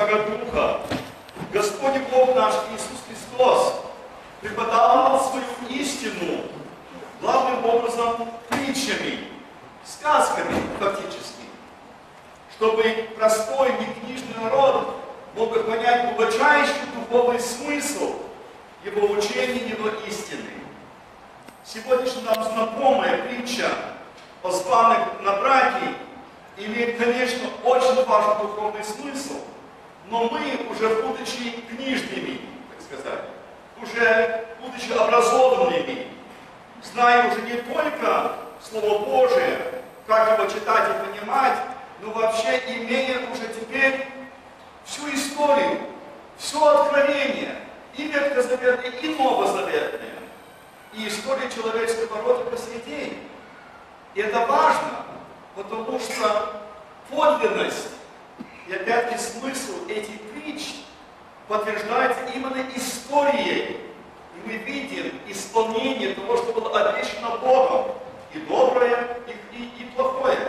Святаго Духа, Господь и Бог наш Иисус Христос преподал нам свою истину главным образом притчами, сказками фактически, чтобы простой некнижный народ мог понять глубочайший духовный смысл его учения, его истины. Сегодняшняя нам знакомая притча о званых на браке имеет, конечно, очень важный духовный смысл, но мы, уже будучи книжными, так сказать, уже будучи образованными, зная уже не только Слово Божие, как его читать и понимать, но вообще имея уже теперь всю историю, все откровение, и ветхозаветное, и новозаветное, и история человеческого рода по сей день. И это важно, потому что подлинность и опять-таки смысл этих притч подтверждается именно историей. И мы видим исполнение того, что было обещано Богом, и доброе, и плохое.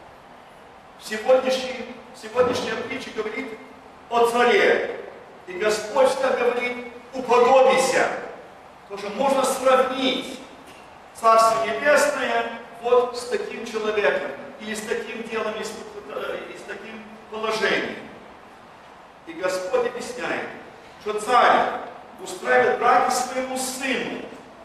Сегодняшняя притча говорит о царе. И Господь всегда говорит: уподобися. Потому что можно сравнить Царство Небесное вот с таким человеком, или с таким делом, и с таким положением. И Господь объясняет, что царь устраивает браки своему сыну.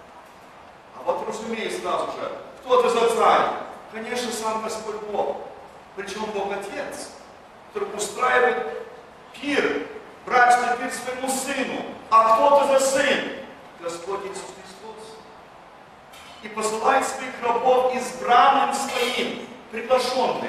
А вот разумеется сразу же, кто это за царь? Конечно, сам Господь Бог. Причем Бог Отец, который устраивает пир, брачный пир своему сыну. А кто это за сын? Господь Иисус Христос. И посылает своих рабов избранным своим, приглашенным.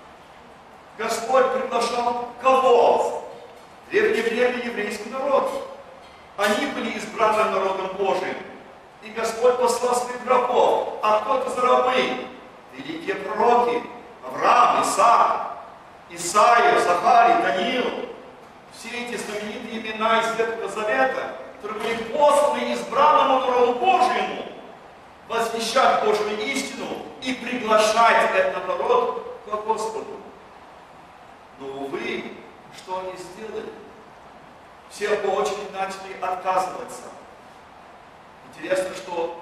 Господь приглашал кого? В древнее время еврейский народ. Они были избранным народом Божиим. И Господь послал своих рабов. А кто это за рабы? Великие пророки. Авраам, Исаак, Исаия, Захарий, Даниил. Все эти знаменитые имена из Ветхого Завета, которые были посланы избранному народу Божьему, возвещать Божью истину и приглашать этот народ к Господу. Но, увы, что они сделали? Все по очереди начали отказываться. Интересно, что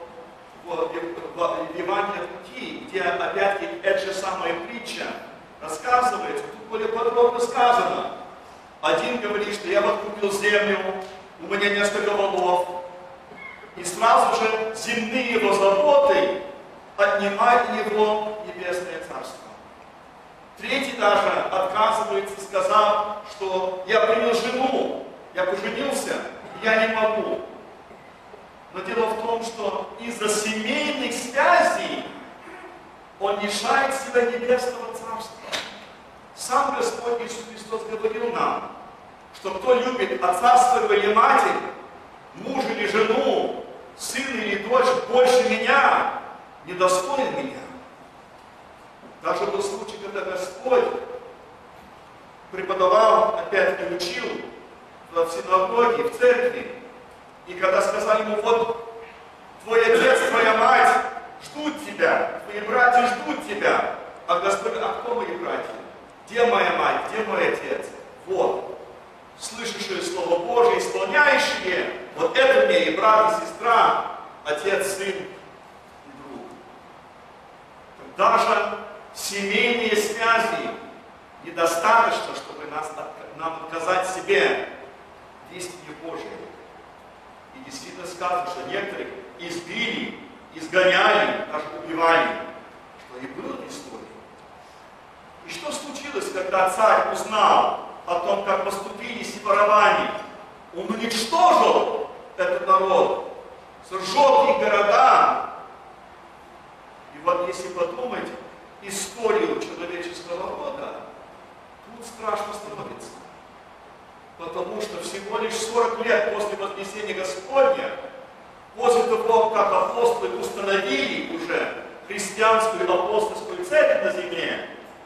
в Евангелии от Луки, где опять-таки эта же самая притча рассказывается, тут более подробно сказано. Один говорит, что я вот купил землю, у меня несколько волов, и сразу же земные его заботы отнимают у него небесное царство. Третий даже отказывается, сказав, что я принял жену, я поженился, я не могу. Но дело в том, что из-за семейных связей он лишает себя небесного царства. Сам Господь Иисус Христос говорил нам, что кто любит отца своего или матерь, мужа или жену, сына или дочь больше меня, недостоин меня. Даже был случай, когда Господь преподавал, опять-таки учил в синагоге, в церкви, и когда сказали ему: вот твой отец, твоя мать ждут тебя, твои братья ждут тебя. А Господь: а кто мои братья? Где моя мать? Где мой отец? Вот, слышащие Слово Божие, исполняющие, вот это мне и брат, и сестра, отец, сын и друг. Даже семейные связи недостаточно, чтобы нам отказать себе в истине Божией. И действительно сказано, что некоторых избили, изгоняли, даже убивали, что и было в истории. И что случилось, когда царь узнал о том, как поступили сепароване? Он уничтожил этот народ, сжег их города. И вот если подумать историю человеческого рода, тут страшно становится. Потому что всего лишь 40 лет после вознесения Господня, после того, как апостолы установили уже христианскую апостольскую церковь на земле,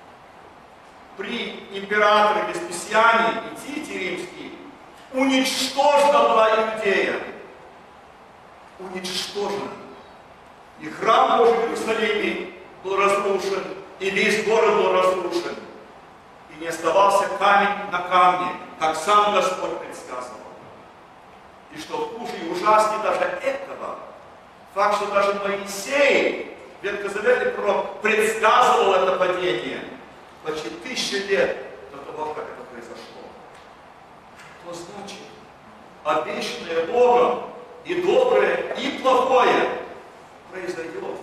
при императоре Веспасиане и Тите Римский, уничтожена была Иудея. Уничтожена. И храм Божий в Иерусалиме был разрушен, и весь город был разрушен. И и не оставался камень на камне, как сам Господь предсказывал. И что хуже и ужаснее даже этого, факт, что даже Моисей, ветхозаветный пророк, предсказывал это падение почти 1000 лет до того, как это произошло. Что значит? Обещанное Богом и доброе, и плохое произойдет.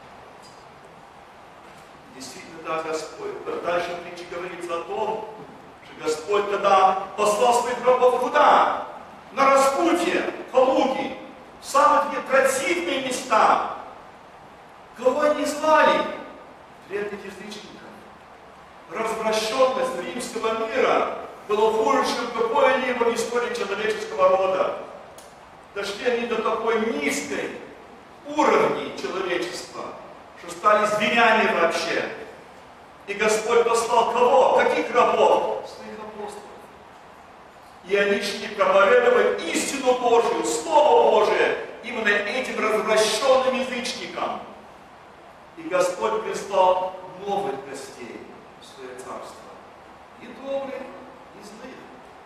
Действительно, да, Господь. Дальше в притче говорится о том, что Господь тогда послал своих рабов куда? На распутье, по луге, в самые такие противные места. Кого они звали? Древних язычников. Развращенность римского мира была хуже, чем какое-либо в истории человеческого рода. Дошли они до такой низкой уровня человечества, что стали зверями вообще. И Господь послал кого? Каких рабов? Своих апостолов. И они шли проповедовать истину Божию, Слово Божие, именно этим развращенным язычникам. И Господь прислал новых гостей в свое царство. И добрых, и злых.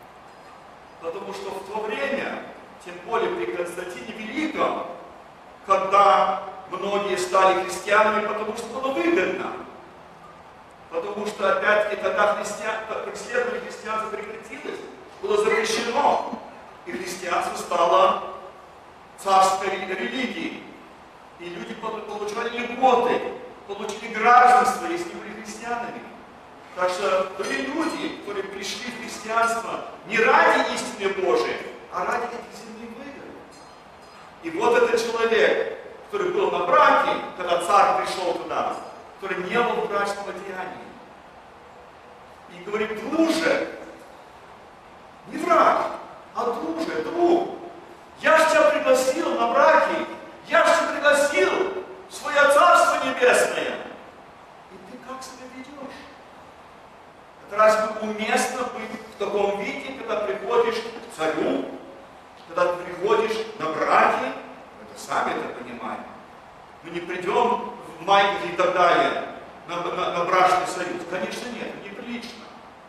Потому что в то время, тем более при Константине Великом, когда многие стали христианами, потому что было выгодно. Потому что, опять-таки, тогда преследование христианства прекратилось, было запрещено, и христианство стало царской религией. И люди получали льготы, получили гражданство, если были христианами. Так что были люди, которые пришли в христианство не ради истины Божией, а ради этих земных выгод. И вот этот человек, который был на браке, когда царь пришел туда, который не был в брачном одеянии. И говорит: друже, не враг, а друже, друг, я же тебя пригласил на браки, я же тебя пригласил в свое Царство Небесное. И ты как себя ведешь? Это разве уместно быть в таком виде, когда приходишь к царю, когда ты приходишь на браки? Это сами это понимаем. Мы не придем в майках и так далее на брачный союз. Конечно, нет, неприлично.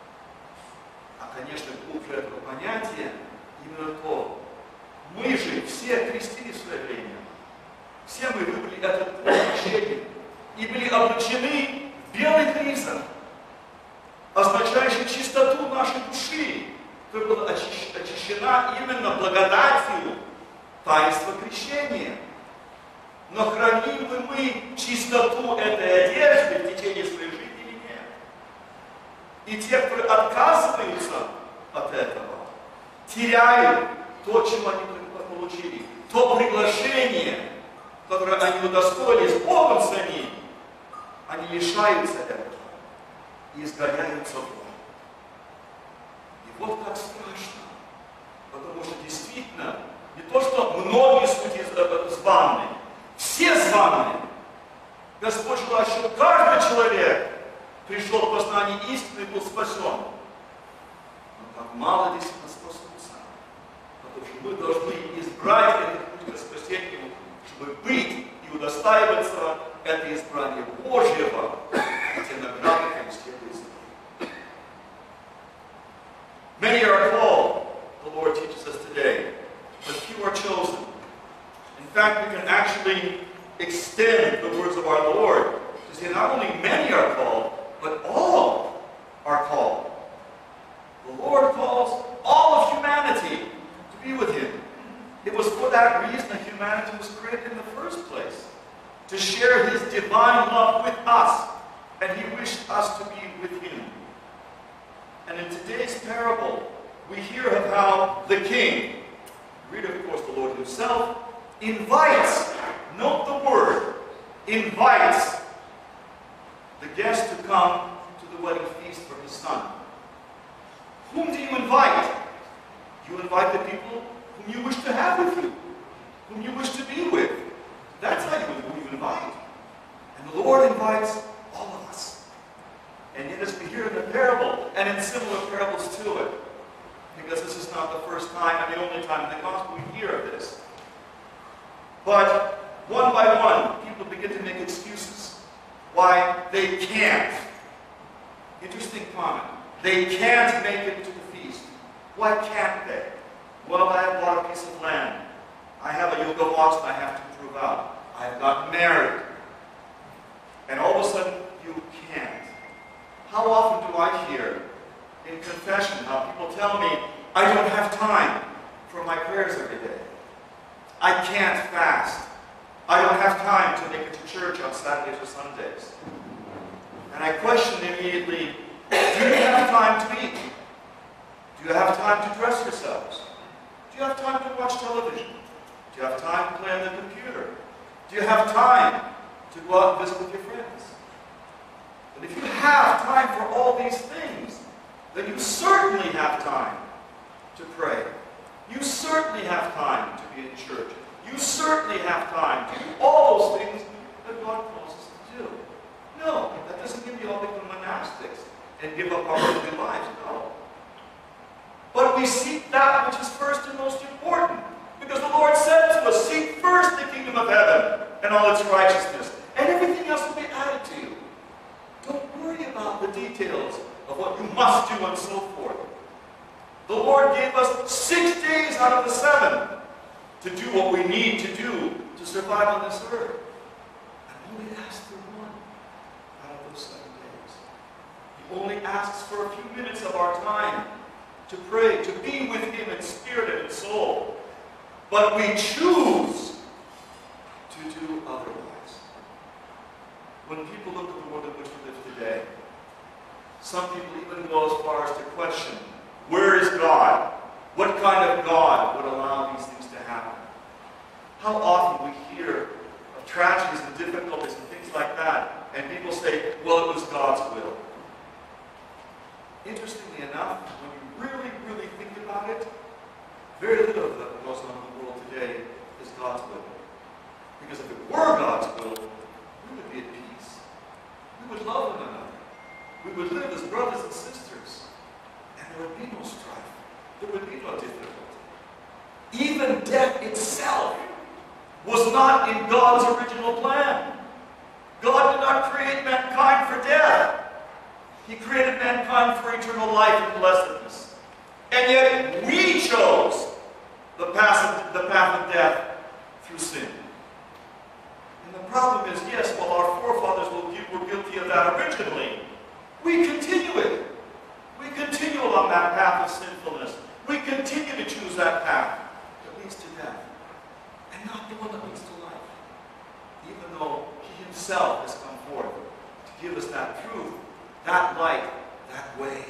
А, конечно, глубже этого понятия именно то. Мы же все крестились в свое время. Все мы выбрали этот путь учения и были облачены в белый ризах, означающий чистоту нашей души, которая была очищена именно благодатью таинства крещения. Но храним ли мы чистоту этой одежды в течение своей жизни или нет? И те, которые отказываются от этого, теряют то, чем они получили, то приглашение, которое они удостоились Богом самим, они лишаются этого и изгоняются вон. И вот как страшно, потому что действительно не то, что многие судьи званы, все званы. Господь желает, чтобы каждый человек пришел к познанию истины и был спасен. Но как мало действительно спасутся. Потому что мы должны избрать этот путь к спасению, чтобы быть и удостаиваться это избрание Божьего, и те награды, которые следуют за ним. Many are called, the Lord teaches us today, but few are chosen. In fact, we can actually extend the words of our Lord to say not only many are called, but all are called. The Lord calls all of humanity to be with Him. It was for that reason that humanity was created in the first place, to share His divine love with us, and He wished us to be with Him. And in today's parable, we hear of how the king, read of course the Lord Himself, invites, note the word, invites the guest to come to the wedding feast for his son. Whom do you invite? You invite the people whom you wish to have with you, whom you wish to be with. That's how you invite. And the Lord invites all of us. And yet as we hear in the parable, and in similar parables to it, because this is not the first time and the only time in the gospel we hear of this. But one by one, people begin to make excuses why they can't. Interesting comment. They can't make it to the feast. Why can't they? Well, I have bought a piece of land. I have a yoke of oxen I have to prove out. I've gotten married. And all of a sudden, you can't. How often do I hear in confession how people tell me, I don't have time for my prayers every day. I can't fast. I don't have time to make it to church on Saturdays or Sundays. And I question immediately, do you have time to eat? Do you have time to dress yourselves? Do you have time to watch television? Do you have time to play on the computer? Do you have time to go out and visit with your friends? But if you have time for all these things, then you certainly have time to pray. You certainly have time to be in church. You certainly have time to do all those things that God calls us to do. No, that doesn't mean we all become monastics and give up our earthly lives. No. But we seek that which is first and most important. Because the Lord said to us, seek first the kingdom of heaven and all its righteousness, and everything else will be added to you. Don't worry about the details of what you must do and so forth. The Lord gave us 6 days out of the 7 to do what we need to do to survive on this earth. And only asks for 1 out of those 7 days. He only asks for a few minutes of our time to pray, to be with Him in spirit and in soul. But we choose to do otherwise. When people look at the world in which we live today, some people even go as far as to question, where is God? What kind of God would allow these things to happen? How often we hear of tragedies and difficulties and things like that, and people say, well, it was God's will. Interestingly enough, when you really think about it, very little of that goes on in the world today is God's will. Because if it were God's will, we would be at peace. We would love one another. We would live as brothers and sisters. And there would be no strife. There would be no difficulty. Even death itself was not in God's original plan. God did not create mankind for death. He created mankind for eternal life and blessedness. And yet we chose the path of death through sin. And the problem is, yes, while our forefathers were guilty of that originally, we continue it. We continue along that path of sinfulness. We continue to choose that path that leads to death, and not the one that leads to life. Even though He Himself has come forth to give us that truth, that light, that way.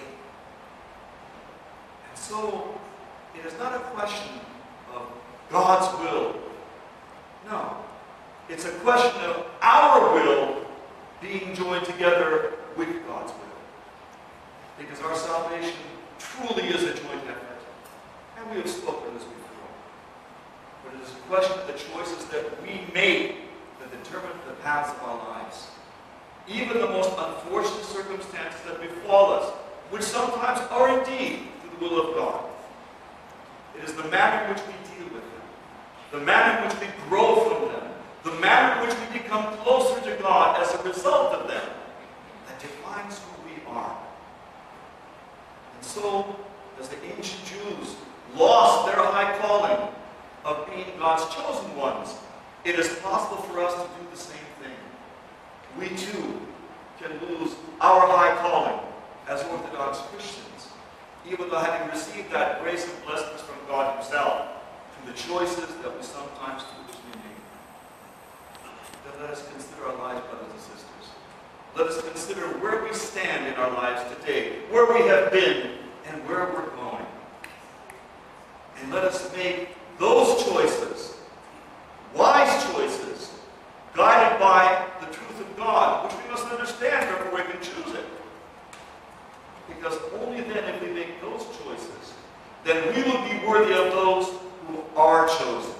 And so, it is not a question of God's will. No. It's a question of our will being joined together with God's will. Because our salvation truly is a joint effort. And we have spoken this before. But it is a question of the choices that we make that determine the paths of our lives. Even the most unfortunate circumstances that befall us, which sometimes are indeed through the will of God. It is the manner in which we deal with them, the manner in which we grow from them, the manner in which we become closer to God as a result of them, that defines who we are. And so, as the ancient Jews lost their high calling of being God's chosen ones, it is possible for us to do the same thing. We too can lose our high calling as Orthodox Christians, even though having received that grace and blessings from God Himself through the choices that we sometimes foolishly make. Then let us consider our lives, brothers and sisters. Let us consider where we stand in our lives today, where we have been, and where we're going. And let us make those choices, wise choices, guided by the truth of God, which we must understand before we can choose it. Because only then, if we make those choices, then we will be worthy of those who are chosen.